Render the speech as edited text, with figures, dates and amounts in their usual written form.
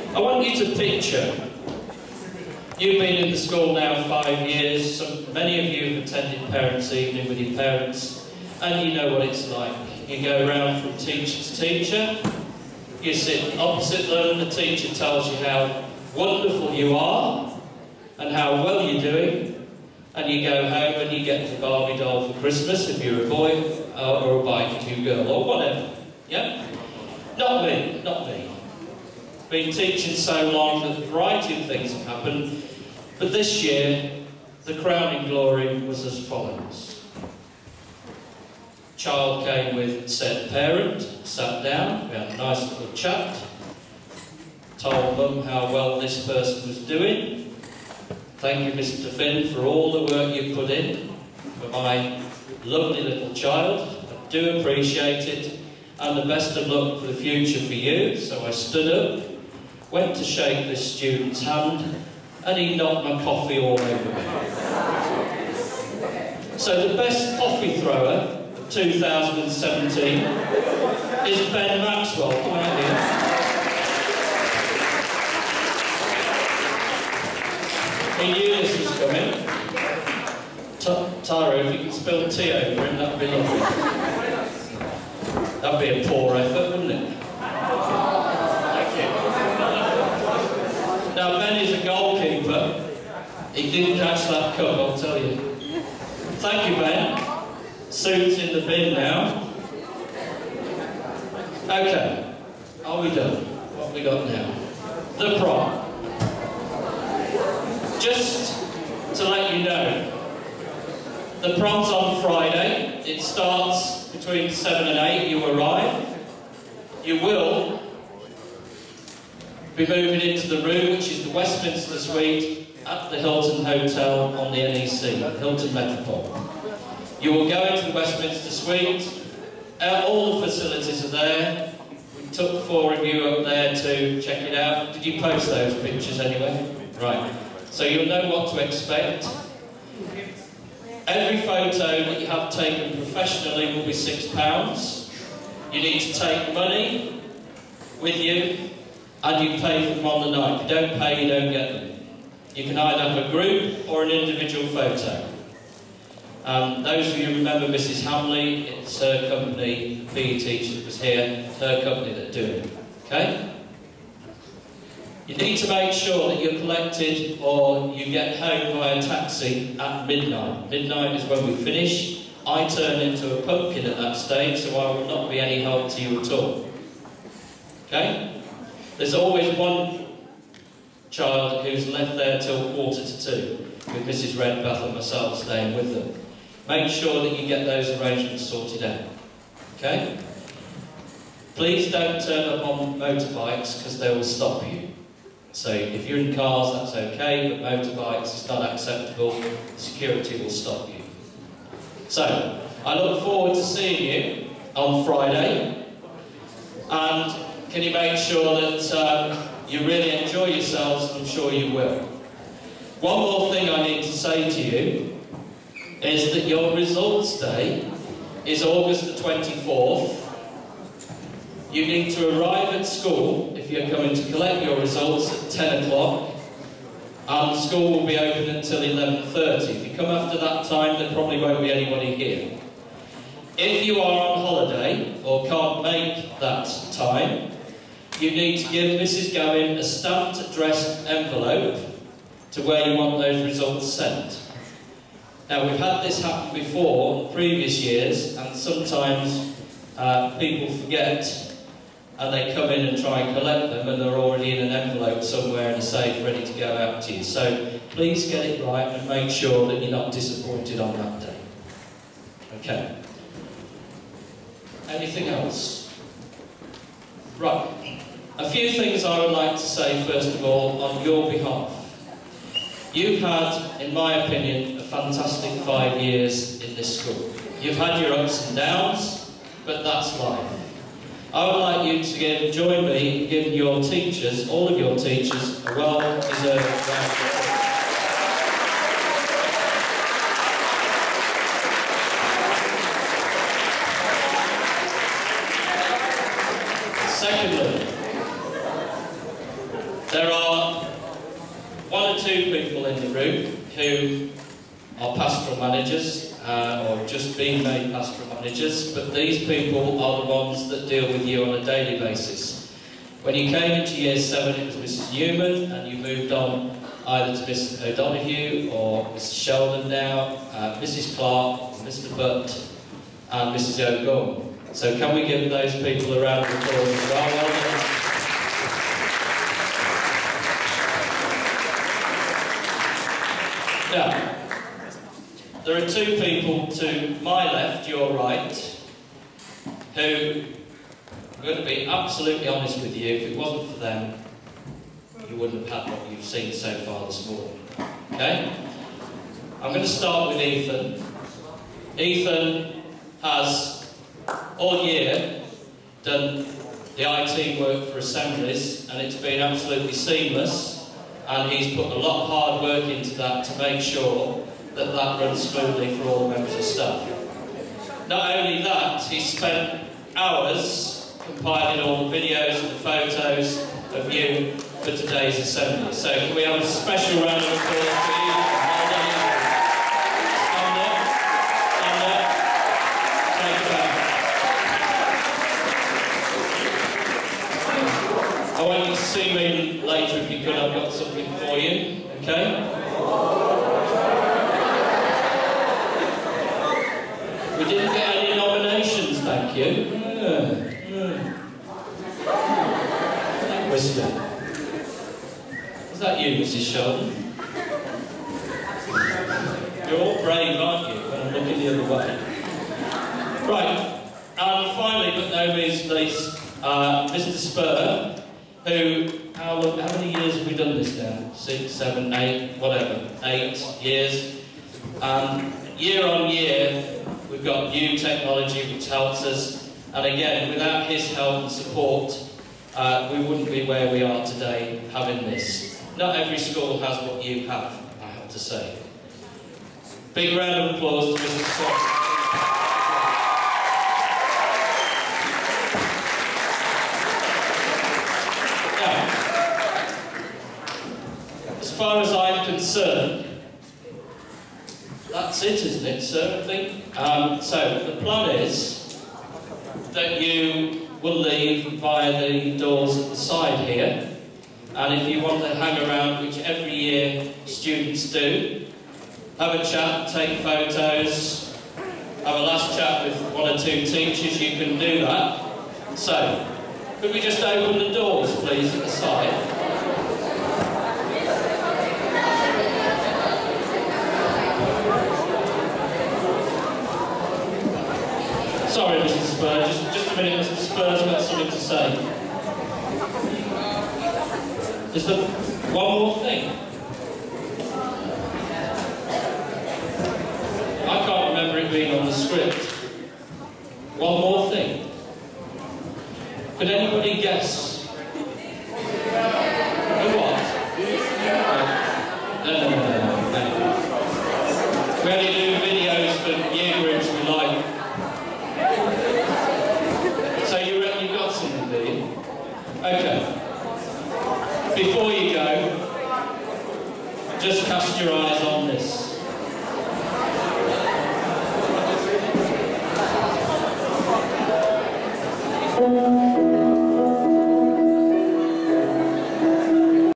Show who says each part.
Speaker 1: I want you to picture, you've been in the school now 5 years, many of you have attended Parents' Evening with your parents, and you know what it's like. You go around from teacher to teacher, you sit opposite them, the teacher tells you how wonderful you are, and how well you're doing, and you go home and you get the Barbie doll for Christmas if you're a boy, or a bike if you're a girl, or whatever, yeah? Not me, not me. Been teaching so long that a variety of things have happened, but this year, the crowning glory was as follows. Child came with said parent, sat down, we had a nice little chat, told Mum how well this person was doing. Thank you, Mr. Finn, for all the work you put in for my lovely little child. I do appreciate it, and the best of luck for the future for you. So I stood up, went to shake this student's hand, and he knocked my coffee all over me. So the best coffee thrower of 2017 is Ben Maxwell. Come out here. He knew this was coming. Tyro, if you could spill tea over him, that'd be lovely. That'd be a poor effort, wouldn't it? Thank you. Now, Ben is a goalkeeper. He didn't catch that cup, I'll tell you. Thank you, Ben. Suit's in the bin now. Okay. Are we done? What have we got now? The prom. Just to let you know, the prom's on Friday. It starts between 7 and 8. You arrive. You will be moving into the room, which is the Westminster Suite at the Hilton Hotel on the NEC, Hilton Metropole. You will go into the Westminster Suite. All the facilities are there. We took 4 of you up there to check it out. Did you post those pictures anyway? Right. So you'll know what to expect. Every photo that you have taken professionally will be £6. You need to take money with you, and you pay for them on the night. If you don't pay, you don't get them. You can either have a group or an individual photo. Those of you who remember Mrs. Hamley, it's her company, PE teacher that was here, it's her company that are doing it. Okay? You need to make sure that you're collected or you get home by a taxi at midnight. Midnight is when we finish. I turn into a pumpkin at that stage, so I will not be any help to you at all. Okay? There's always one child who's left there till 1:45, with Mrs. Redbath and myself staying with them. Make sure that you get those arrangements sorted out. Okay? Please don't turn up on motorbikes, because they will stop you. So if you're in cars, that's okay, but motorbikes is not acceptable. Security will stop you. So, I look forward to seeing you on Friday. And can you make sure that you really enjoy yourselves? I'm sure you will. One more thing I need to say to you is that your results day is August the 24th. You need to arrive at school, if you're coming to collect your results, at 10 o'clock, and school will be open until 11:30. If you come after that time, there probably won't be anybody here. If you are on holiday, or can't make that time, you need to give Mrs. Gavin a stamped addressed envelope to where you want those results sent. Now, we've had this happen before, in previous years, and sometimes people forget, and they come in and try and collect them, and they're already in an envelope somewhere in a safe ready to go out to you. So please get it right and make sure that you're not disappointed on that day. Okay. Anything else? Right. A few things I would like to say, first of all, on your behalf. You've had, in my opinion, a fantastic 5 years in this school. You've had your ups and downs, but that's life. I would like you to join me in giving your teachers, all of your teachers, a well-deserved round of applause. Secondly, There are one or two people in the room who are pastoral managers or just been made pastoral managers, but these people are the ones that deal with you on a daily basis. When you came into Year 7, it was Mrs. Newman, and you moved on either to Mr. O'Donoghue or Mr. Sheldon now, Mrs. Clark, Mr. Butt, and Mrs. O'Gorn. So can we give those people a round of applause as well? Well done. Now, there are two people to my left, your right, who, I'm going to be absolutely honest with you, if it wasn't for them, you wouldn't have had what you've seen so far this morning. Okay? I'm going to start with Ethan. Ethan has, all year, done the IT work for Assemblies, and it's been absolutely seamless, and he's put a lot of hard work into that to make sure that that runs smoothly for all the members of staff. Not only that, he spent hours compiling all the videos and the photos of you for today's assembly. So can we have a special round of applause for you? Well done. Stand up. Stand up. Take it back. I want you to see me later if you could. I've got something for you. Okay? We didn't get any nominations, thank you. Whisper. Is that you, Mrs. Sheldon? You're all brave, aren't you, when I'm looking the other way? Right, and finally, but no means least, Mr. Spur, who, how many years have we done this now? 6, 7, 8, whatever, 8 years. Year on year, we've got new technology which helps us, and again, without his help and support, we wouldn't be where we are today having this. Not every school has what you have, I have to say. Big round of applause to Mrs. Scott. Now, as far as I'm concerned, that's it, isn't it, sir, I think? So, the plan is that you will leave via the doors at the side here, and if you want to hang around, which every year students do, have a chat, take photos, have a last chat with one or two teachers, you can do that. So, could we just open the doors, please, at the side? Sorry, Mr. Spur, just a minute, Mr. Spur's got something to say. Is there one more thing? I can't remember it being on the script. One more thing. Could anybody guess? What? No. We only do videos for year groups we like. So you reckon you've got something, do you? Okay. Before you go, just cast your eyes on this.